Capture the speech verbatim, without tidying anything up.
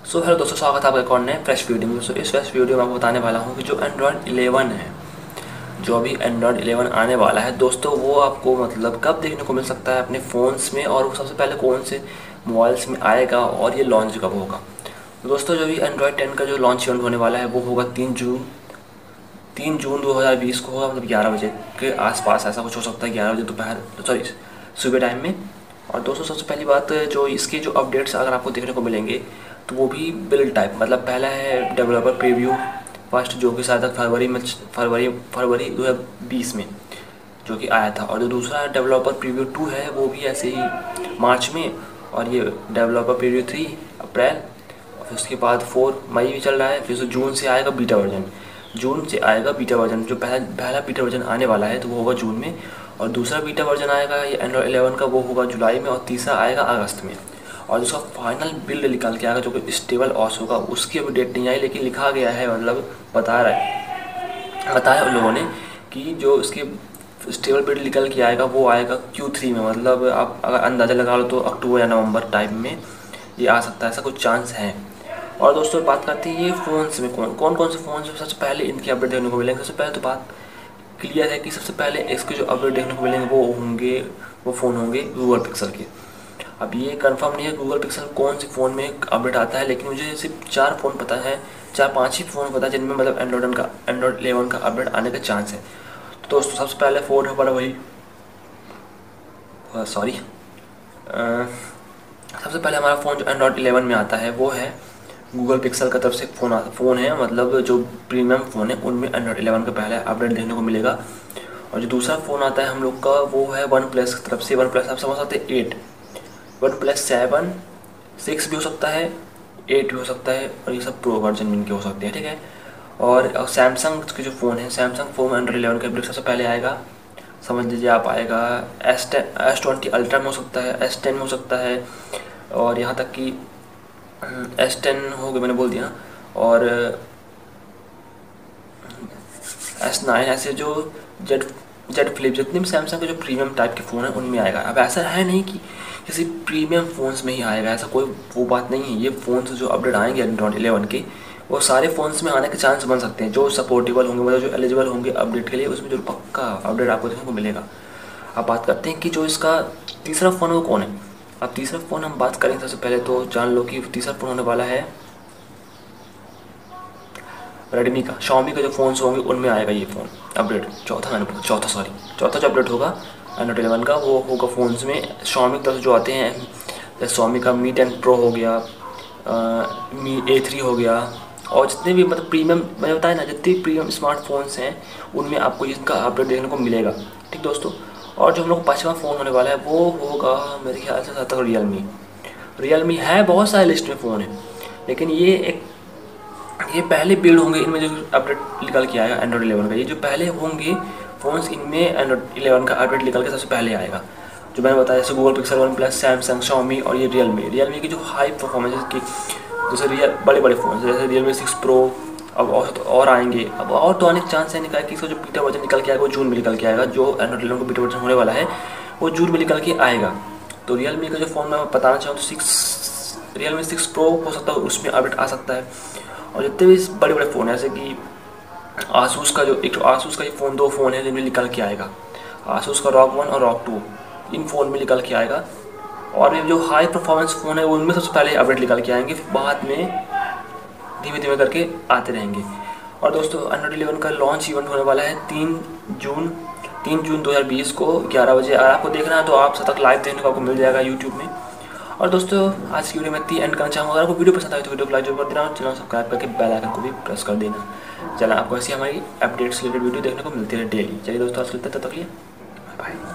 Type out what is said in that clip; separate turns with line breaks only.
So hello दोस्तों, स्वागत है आपका एक और नए फ्रेश वीडियो में। सो इस फ्रेश वीडियो में आपको बताने वाला हूँ कि जो एंड्रॉयड इलेवन है, जो अभी एंड्रॉयड इलेवन आने वाला है दोस्तों, वो आपको मतलब कब देखने को मिल सकता है अपने फ़ोन्स में, और वो सबसे पहले कौन से मोबाइल्स में आएगा और ये लॉन्च कब होगा। तो दोस्तों, जो भी एंड्रॉयड टेन का जो लॉन्च इवेंट होने वाला है वो होगा तीन जून तीन जून दो हज़ार बीस को होगा, मतलब ग्यारह बजे के आसपास ऐसा कुछ हो सकता है, ग्यारह बजे दोपहर सॉरी सुबह टाइम में। और दोस्तों, सबसे पहली बात, जो इसके जो अपडेट्स अगर आपको देखने को मिलेंगे तो वो भी बिल्ड टाइप, मतलब पहला है डेवलपर प्रीव्यू फर्स्ट, जो कि शायद फरवरी में फरवरी फरवरी दो हज़ार बीस में जो कि आया था। और जो दूसरा डेवलपर प्रीव्यू टू है वो भी ऐसे ही मार्च में, और ये डेवलपर प्रीव्यू थ्री अप्रैल, और फिर उसके बाद फोर मई भी चल रहा है। फिर जून से आएगा बीटा वर्जन, जून से आएगा बीटा वर्जन। जो पहला पहला बीटा वर्जन आने वाला है तो वो होगा जून में, और दूसरा बीटा वर्जन आएगा ये एंड्रॉयड इलेवन का, वो होगा जुलाई में, और तीसरा आएगा अगस्त में। और जिसका फाइनल बिल्ड निकाल के आएगा जो कि स्टेबल ऑस होगा, उसकी अभी डेट नहीं आई, लेकिन लिखा गया है, मतलब बता रहा है बताया उन लोगों ने कि जो इसके स्टेबल बिल्ड निकल के आएगा वो आएगा क्यू थ्री में। मतलब आप अगर अंदाज़ा लगा लो तो अक्टूबर या नवंबर टाइम में ये आ सकता है, ऐसा कुछ चांस है। और दोस्तों, बात करते हैं ये फ़ोन्स में कौन कौन कौन से फ़ोन में सबसे पहले इनकी अपडेट देखने को मिलेंगे। सबसे पहले तो बात क्लियर है कि सबसे पहले इसके जो अपडेट देखने को मिलेंगे वो होंगे वो फ़ोन होंगे गूगल पिक्सल के। अब ये कंफर्म नहीं है गूगल पिक्सल कौन से फ़ोन में अपडेट आता है, लेकिन मुझे सिर्फ चार फ़ोन पता है, चार पाँच ही फ़ोन पता है जिनमें मतलब एंड्रॉयड का एंड्रॉयड इलेवन का अपडेट आने का चांस है। तो दोस्तों, सबसे पहले फ़ोन है हमारा वही सॉरी सबसे पहले हमारा फ़ोन जो एंड्रॉयड इलेवन में आता है वो है गूगल पिक्सल का तरफ से फ़ोन फ़ोन है, मतलब जो प्रीमियम फ़ोन है उनमें एंड्रॉयड इलेवन का पहले अपडेट देखने को मिलेगा। और जो दूसरा फ़ोन आता है हम लोग का वो है वन प्लस की तरफ से। वन प्लस आप समझ सकते हैं eight, OnePlus seven, six भी हो सकता है, एट भी हो सकता है, और ये सब प्रो वर्जन इनके हो सकते हैं, ठीक है। और सैमसंग के जो फ़ोन है, सैमसंग फ़ोन एंड्रॉयड इलेवन का अपडेट सबसे पहले आएगा, समझ लीजिए आप, आएगा S ten S twenty Ultra में हो सकता है, एस टेन में हो सकता है, और यहाँ तक कि एस टेन हो गया मैंने बोल दिया, और एस नाइन, ऐसे जो जेड जेड फ्लिप जितने भी सैमसंग के जो प्रीमियम टाइप के फ़ोन हैं उनमें आएगा। अब ऐसा है नहीं कि किसी प्रीमियम फ़ोन्स में ही आएगा, ऐसा कोई वो बात नहीं है। ये फ़ोन्स जो अपडेट आएंगे एंड्रॉयड इलेवन के, वो सारे फ़ोन्स में आने के चांस बन सकते हैं, जो सपोर्टेबल होंगे, मतलब जो एलिजिबल होंगे अपडेट के लिए, उसमें जो पक्का अपडेट आपको देखने को मिलेगा। अब बात करते हैं कि जो इसका तीसरा फ़ोन है वो कौन है। अब तीसरा फ़ोन हम बात करें सबसे पहले तो जान लो कि तीसरा फ़ोन होने वाला है रेडमी का, शॉमी के जो फ़ोन्स होंगे उनमें आएगा ये फ़ोन अपडेट। चौथा मैंने बोला चौथा सॉरी चौथा जो अपडेट होगा एंड्रॉयड इलेवन का वो होगा फ़ोन्स में शॉमी की तरफ जो आते हैं, जैसे शॉमी का मी टेन प्रो हो गया, मी ए थ्री हो गया, और जितने भी मतलब प्रीमियम मैंने बताया ना, जितने भी प्रीमियम स्मार्टफोन्स हैं उनमें आपको इसका अपडेट देखने को मिलेगा, ठीक दोस्तों। और जो हम लोग पाँचवा फ़ोन होने वाला है वो होगा मेरे ख्याल से तक रियलमी रियलमी है, बहुत सारे लिस्ट में फ़ोन है, लेकिन ये एक ये पहले बिल्ड होंगे इनमें जो अपडेट निकल के आएगा एंड्रॉयड इलेवन का। ये जो पहले होंगे फ़ोन्स इनमें एंड्रॉयड इलेवन का अपडेट निकल के सबसे पहले आएगा, जो मैंने बताया, जैसे Google Pixel, OnePlus, Samsung, Xiaomi, और ये रियलमी रियलमी की जो हाई परफॉर्मेंस की, जैसे रियल बड़े बड़े फ़ोन जैसे रियलमी सिक्स प्रो, अब और तो और आएंगे, अब और तो आने के चांस है निकाल कि इसका जो बीटा वर्जन निकल के आएगा वो जून में निकल के आएगा। जो एंड्रॉयड इलेवन का बीटा वर्जन होने वाला है वो जून में निकल के आएगा। तो रियलमी का जो फ़ोन मैं बताना चाहूँ तो सिक्स रियलमी सिक्स प्रो हो सकता है, उसमें अपडेट आ सकता है। और जितने भी बड़े बड़े फ़ोन हैं, जैसे कि आसूस का जो एक तो आसूस का ये फ़ोन, दो फ़ोन है जिनमें निकल के आएगा, आसूस का रॉक वन और रॉक टू, इन फ़ोन में निकल के आएगा। और ये जो हाई परफॉर्मेंस फ़ोन है उनमें सबसे पहले अपडेट निकल के आएंगे, फिर बाद में धीमे धीमे करके आते रहेंगे। और दोस्तों, एंड्रॉयड इलेवन का लॉन्च इवेंट होने वाला है तीन जून तीन जून दो हज़ार बीस को ग्यारह बजे। अगर आपको देखना है तो आप सब तक लाइव देखने को आपको मिल जाएगा यूट्यूब में। और दोस्तों, आज की वीडियो में इतनी एंड करना चाहूँगा। अगर आपको वीडियो पसंद आए तो वीडियो को लाइक जरूर कर देना, और चैनल सब्सक्राइब करके बेल आइकन को भी प्रेस कर देना। चला आपको ऐसी हमारी अपडेट्स रिलेटेड वीडियो देखने को मिलती है डेली। चलिए दोस्तों, आज के लिए तब तक लिए बाय।